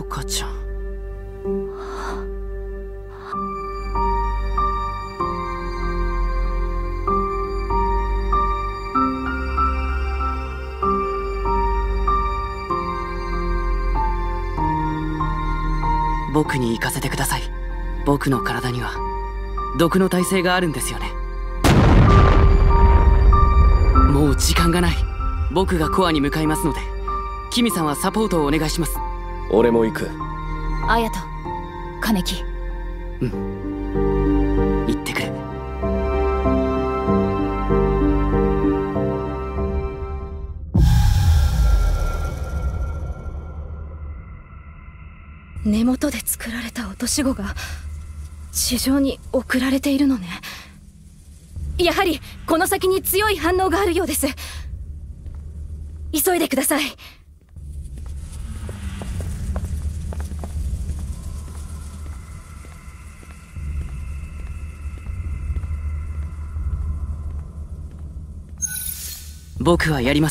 かちゃん。僕に行かせてください。僕の体には毒の耐性があるんですよね。もう時間がない。僕がコアに向かいますので、キミさんはサポートをお願いします。 俺も行く。 綾人、金木。 うん、行ってくる。 根元で作られた落とし子が地上に送られているのね。やはりこの先に強い反応があるようです。急いでください。 僕はやります。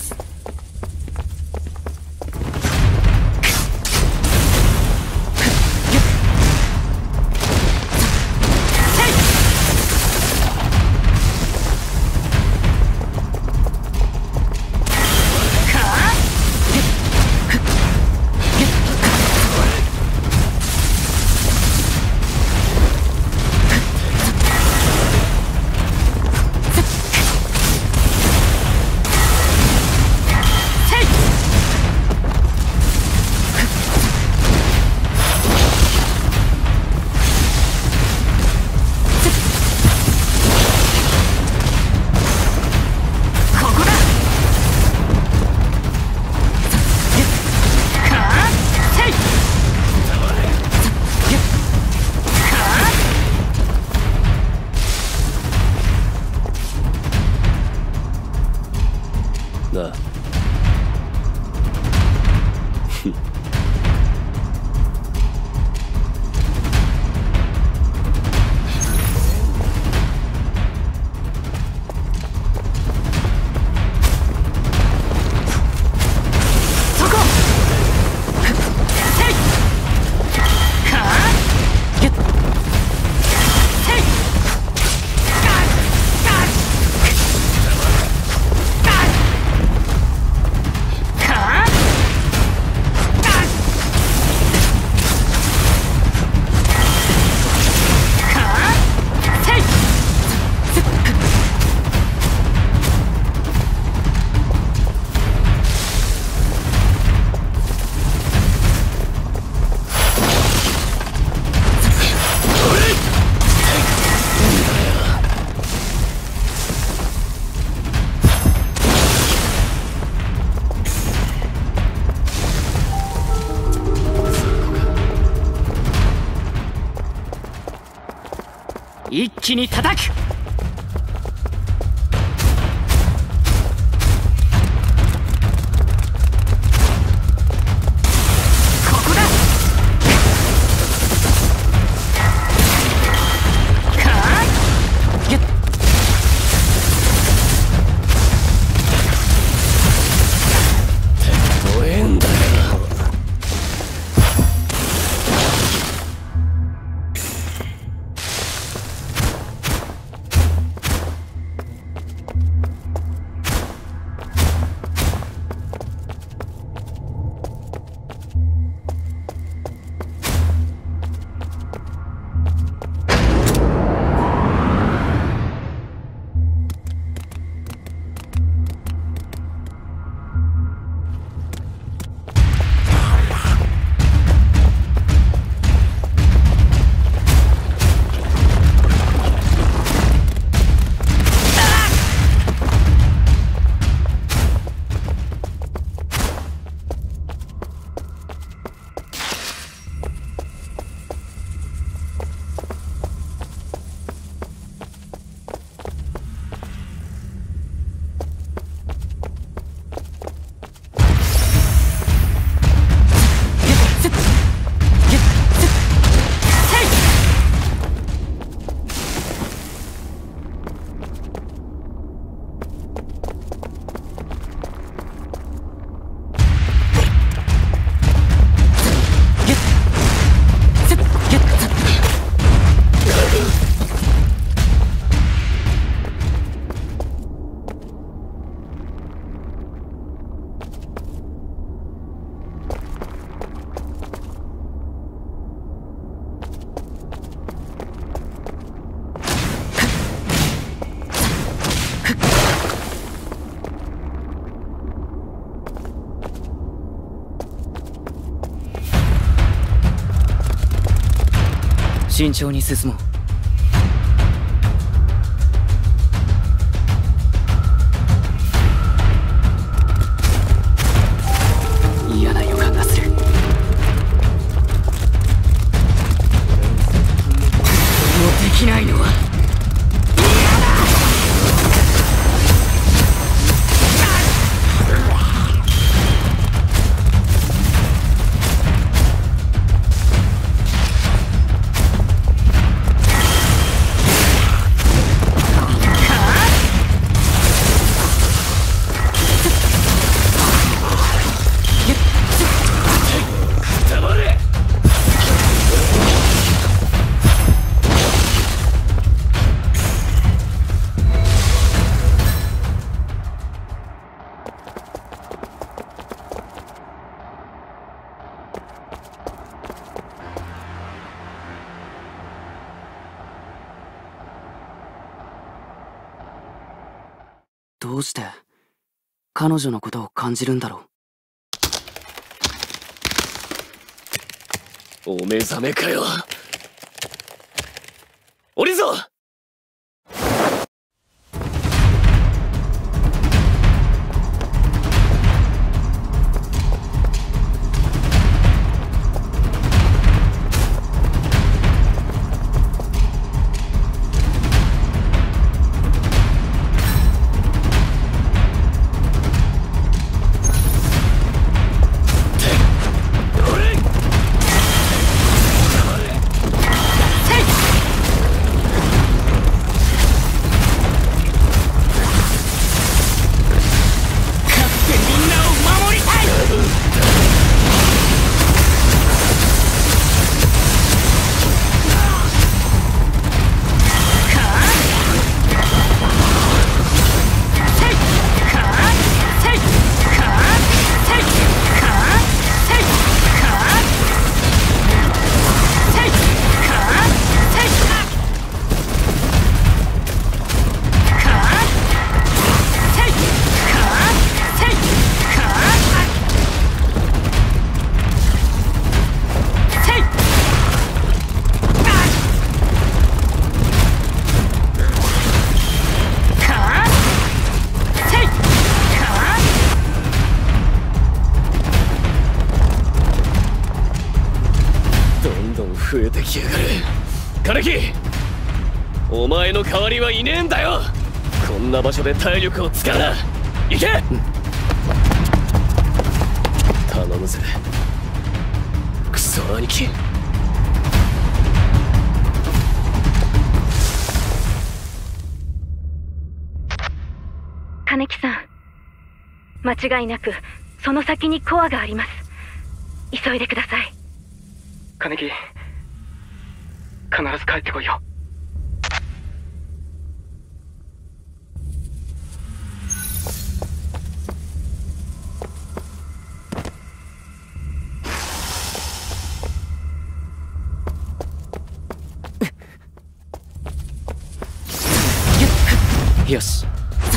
なあ一気に叩く。 慎重に進もう。嫌な予感がする。もうできないのはどうして彼女のことを感じるんだろお目覚めかよ。降りるぞ。増えてきやがる。金木、お前の代わりはいねえんだよ。こんな場所で体力を使うな。行け、頼むぜクソ兄貴。 金木さん、間違いなくその先にコアがあります。急いでください。 金木、必ず帰ってこいよ。 よし。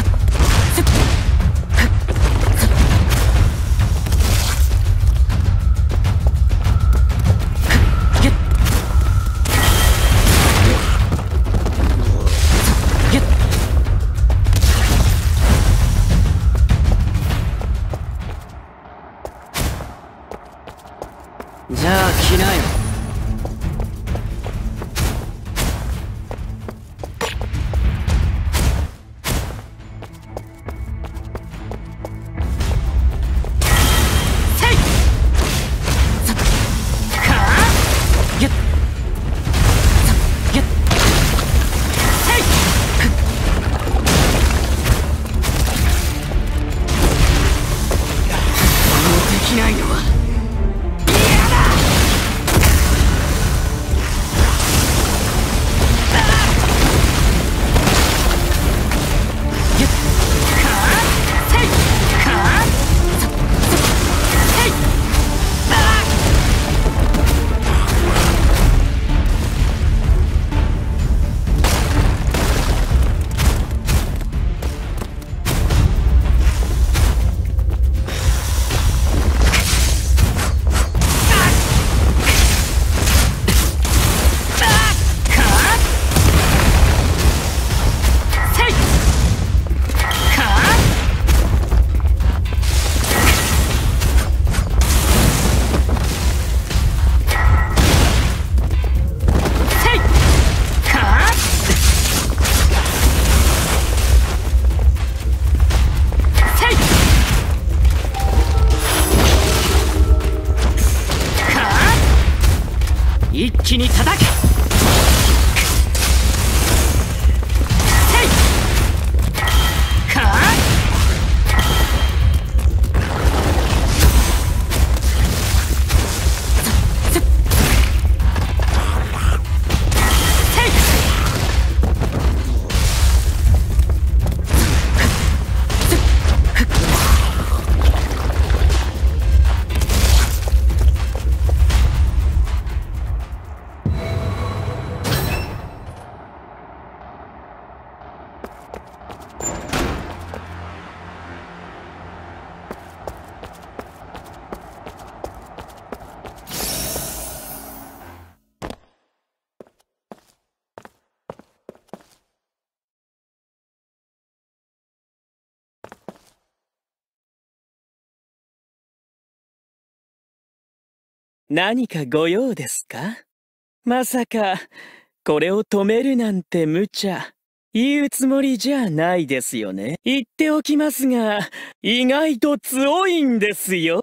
じゃあ来なよ。 気に叩く。 何かご用ですか？まさかこれを止めるなんて無茶言うつもりじゃないですよね。言っておきますが、意外と強いんですよ。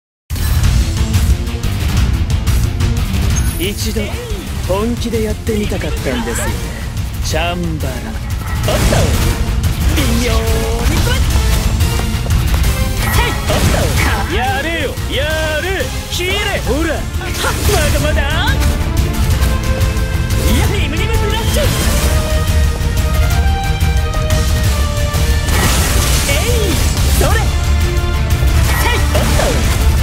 一度本気でやってみたかったんですよね。チャンバラ。おっと微妙におっとやれよやれ、切れほら、まだまだ、いやリムリムブラッシュ、えいそれ、はいおっと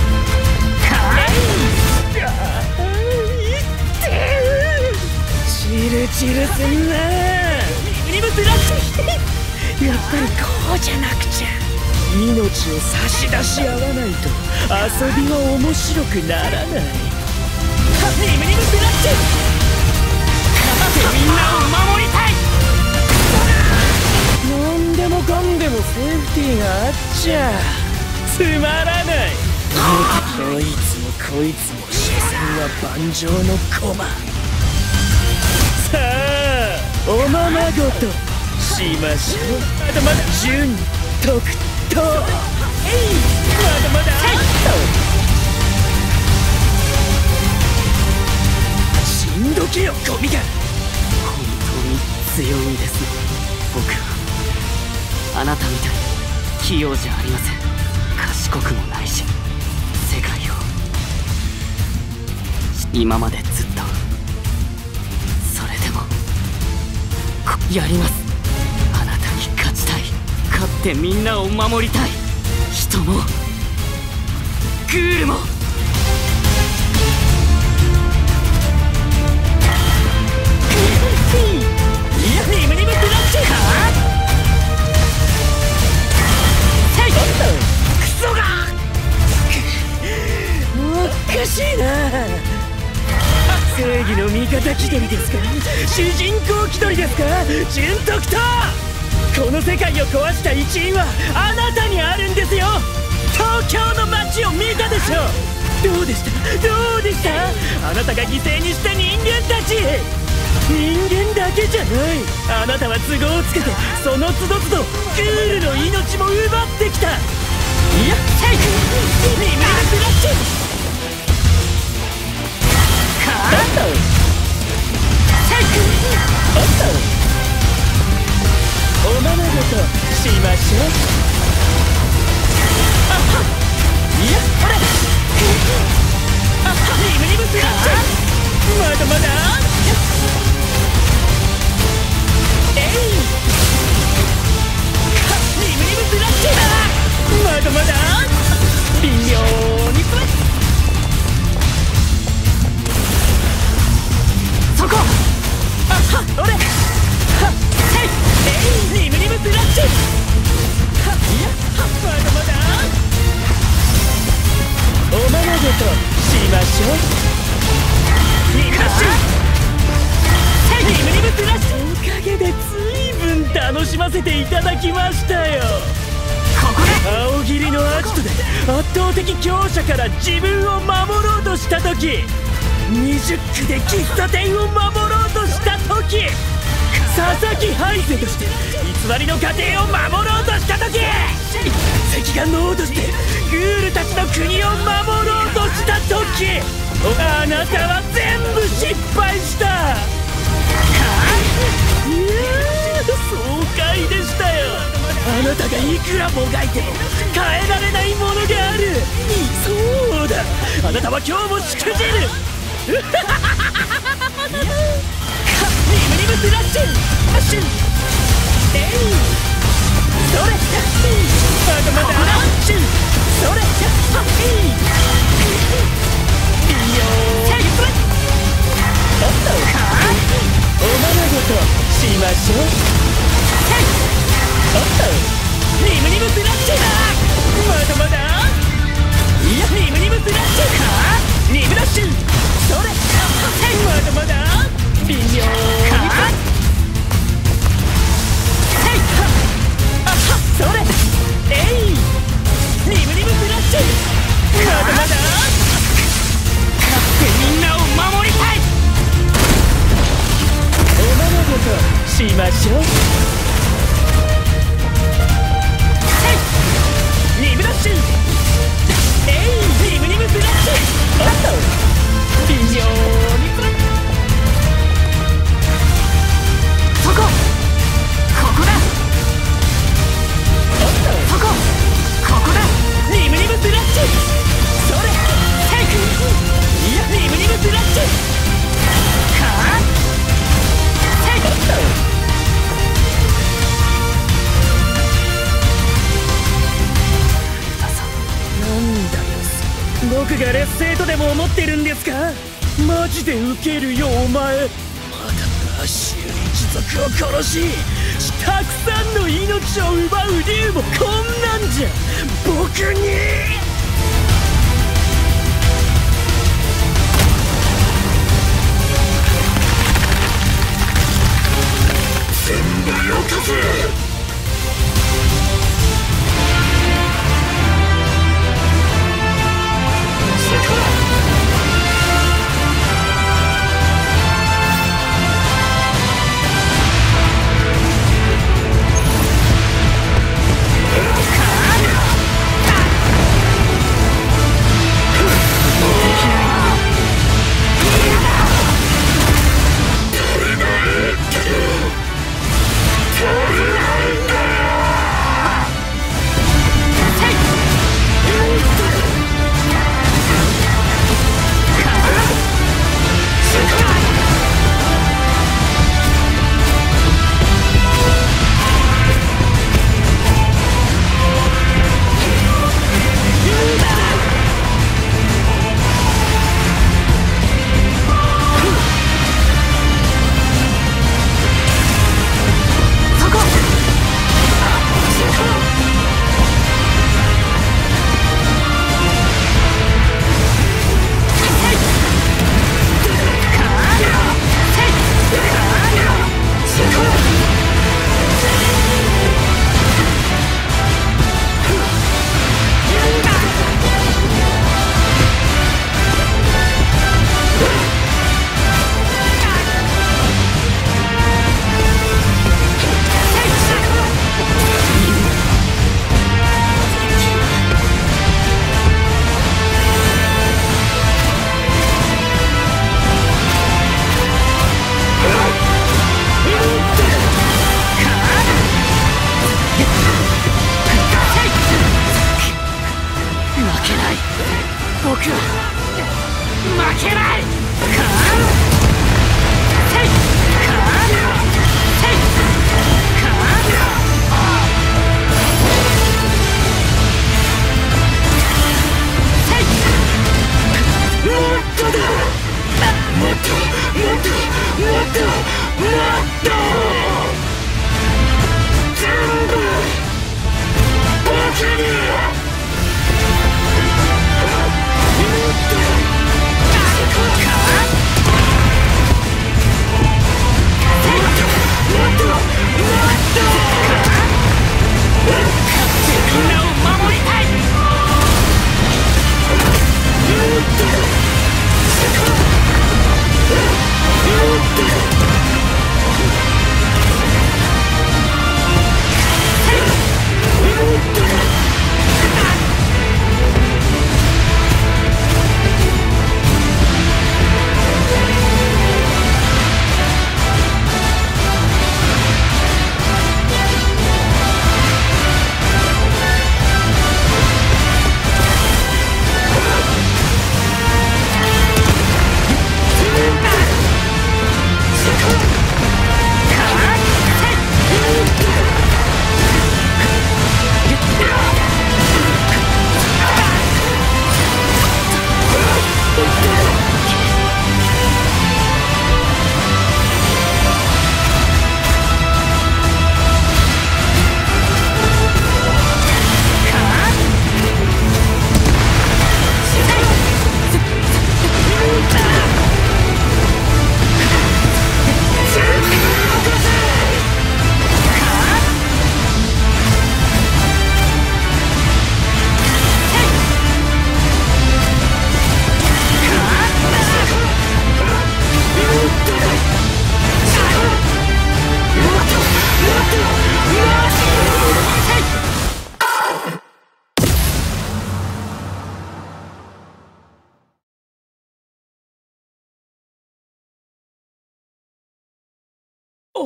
いってチルチルすんな、リムリムブラッシュやっぱりこうじゃなくちゃ。命を差し出し合わないと遊びは面白くならない。リムリムブラッシュ、勝ってみんなを守りたい。なんでもかんでもセーフティーがあっちゃつまらない。どいつもこいつも所詮は盤上の駒。さあおままごとしましょう。まだまだ順得と、えいまだまだしんどきよゴミが。 本当に強いんですね。僕はあなたみたいに器用じゃありません。賢くもないし、世界を今までずっと。それでもやります。あなたに勝ちたい。勝ってみんなを守りたい。人もグールも。リムリムブラッシュ、クソがおかしいな。 正義の味方気取りですか、主人公気取りですか、純徳とこの世界を壊した一因はあなたにあるんですよ。東京の街を見たでしょ。どうでしたどうでした、あなたが犠牲にした人間たち。人間だけじゃない、あなたは都合をつけてその都度都度グールの命も奪ってきた。いや最後リムリムブラッシュ、カーッと最後おっとおままごとしましょう。あはっいやほらあはリムリムブラッシュ、まだまだえいリムリムブラッシュだ、まだまだ微妙にそこあは俺はっリムリムブラッシュ、いやまだまだおままごとしましょう。リムラッシュリムリムブラッシュ、おかげで随分楽しませていただきましたよ。ここで青霧のアジトで圧倒的強者から自分を守ろうとした時、20区で喫茶店を守ろうとした時、佐々木ハイセとして偽りの過程を守ろうとした時、赤眼の王としてグールたちの国を守ろうとした時、 あなたは全部失敗した。いやー、爽快でしたよ。あなたがいくらもがいても変えられないものがある。そうだ、あなたは今日もしくじる。リムリムスラッシュアッシュ、えい、それ、まだまだアッシュ、それ、いい、いいよー、おっと、おままごとしましょう。おっと、リムリムスラッシュだ。まだまだ、いや、リムリムスラッシュか、リムラッシュ、それ、まだまだ微妙にそれ、えい、リムリムスラッシュ、まだまだ勝ってみんなを守りたい。おままごとしましょう。リムラッシュ、えい、リムリムスラッシュ、おっと微妙にそこ、ここだ。 おっとそこ、ここだ。 リムリムスラッシュ、それ、テイク、いや、リムリムスラッシュか、テイク、おっとなんだよ、僕が劣勢とでも思ってるんですか。マジでウケるよお前。まだアッシュ一族を殺したくさんの命を奪う竜もこんなんじゃ僕に。 全部よこせ。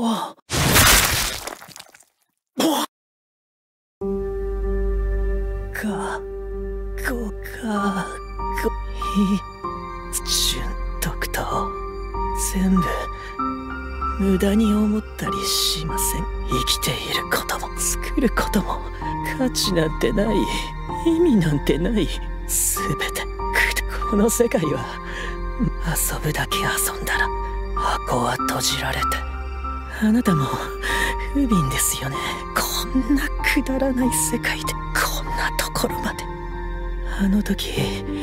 純徳と全部無駄に思ったりしません。生きていることも作ることも価値なんてない、意味なんてない、全てこの世界は遊ぶだけ遊んだら箱は閉じられて、あなたも不憫ですよね。こんなくだらない世界でこんなところまで。あの時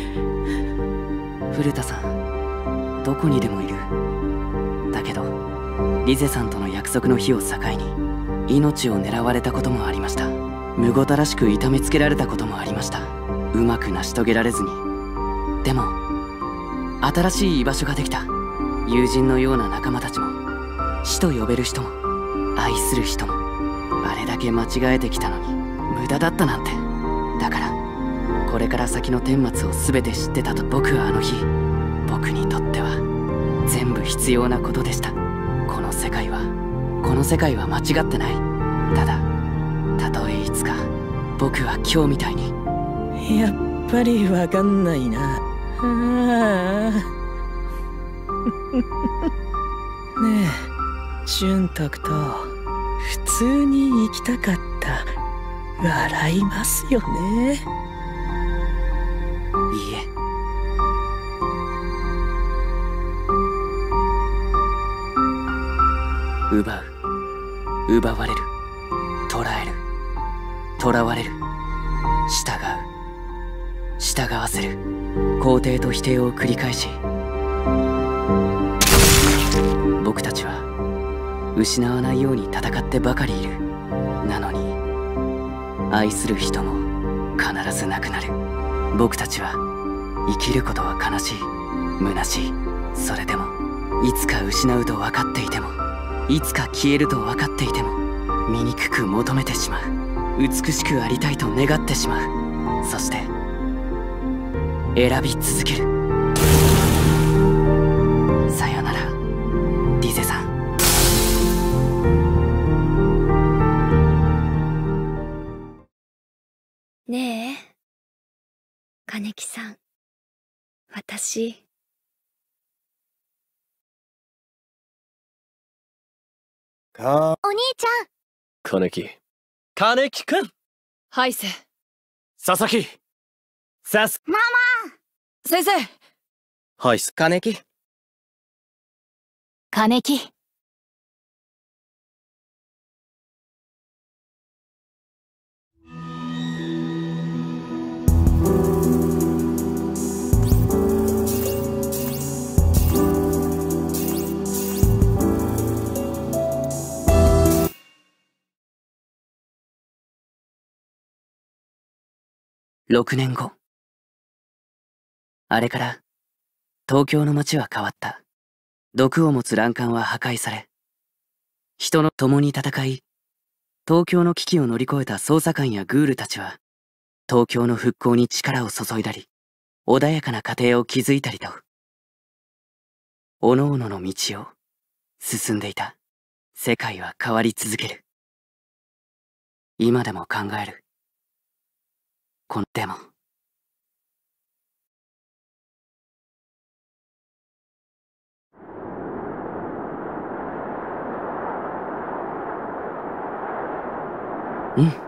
古田さんどこにでもいる。だけどリゼさんとの約束の日を境に命を狙われたこともありました。むごたらしく痛めつけられたこともありました。うまく成し遂げられずに。でも新しい居場所ができた。友人のような仲間たちも、死と呼べる人も愛する人も、あれだけ間違えてきたのに無駄だったなんて。だからこれから先の顛末を全て知ってたと。僕はあの日、僕にとっては全部必要なことでした。この世界は間違ってない。ただたとえいつか僕は今日みたいに。 やっぱりわかんないな。ねえ純徳と普通に生きたかった。笑いますよね。 いいえ。奪う、奪われる、捕らえる、捕らわれる、従う、従わせる、肯定と否定を繰り返し、僕たちは失わないように戦ってばかりいる。なのに愛する人も必ず亡くなる。僕たちは生きることは悲しい、虚しい。それでもいつか失うと分かっていても、いつか消えると分かっていても、醜く求めてしまう。美しくありたいと願ってしまう。そして選び続ける。さよならリゼさん。 ねえ金木さん、私お兄ちゃん。 金木。 金木くん。 ハイセ。 佐々木。 ママ。先生。 はい、金木。 金木。 6年後。あれから東京の街は変わった。毒を持つ欄干は破壊され、人の共に戦い、東京の危機を乗り越えた捜査官やグールたちは、東京の復興に力を注いだり、穏やかな家庭を築いたりと、各々の道を進んでいた。世界は変わり続ける。今でも考える。でも。うん。